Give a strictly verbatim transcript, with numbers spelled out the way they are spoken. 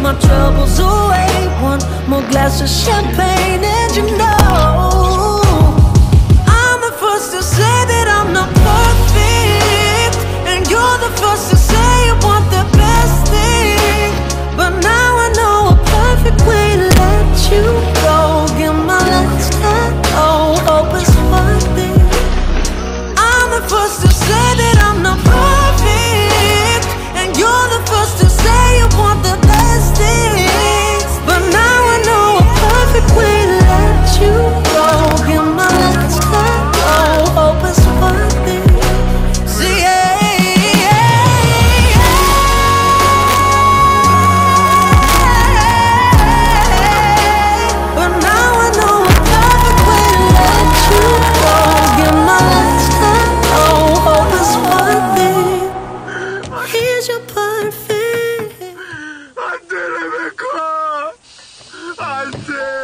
my troubles away. One more glass of champagne and you know I'm the first to say that I'm not perfect, and you're the first to say you want the best thing. But now I know a perfect way to let you go. Get my last hello, hope it's worth it. I'm the first to say that I'm not perfect, and you're the first to say you want the best thing. But now I know a perfect way to let you go. Get my last hello, hope it's worth it. See, yeah, yeah, yeah. But now I know a perfect way to let you go. Get my last hello, hope it's worth it. Here's your perfect. I did it, Nicole! I did